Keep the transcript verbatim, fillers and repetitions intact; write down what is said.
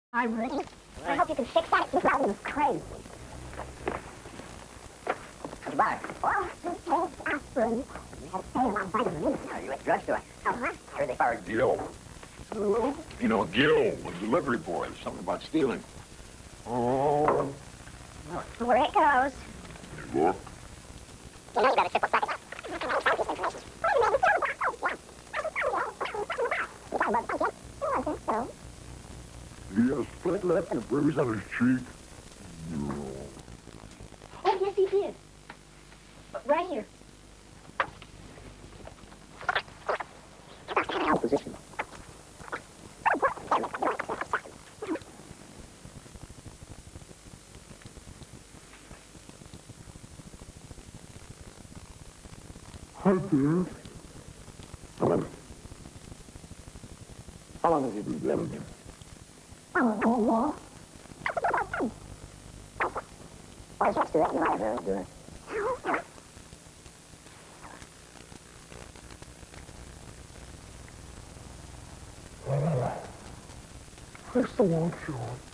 I'm ready. I hope you can fix that. It's out of Craig. What's the matter? Well, just take aspirin. We have to pay a lot of vitamins. Are you at the drugstore? Uh-huh. I heard they fired Gil. You know, Gil, the delivery boy. Something about stealing. Oh. Where it goes. You look. You know you better triple stack it up. He has split lip and a bruise on his cheek. No. Oh, yes, he did. Right here. Position. Hi, dear. Come on. How long have you been living here? Oh, oh, oh. Why just do it? You might have really do it. Where's the long shot?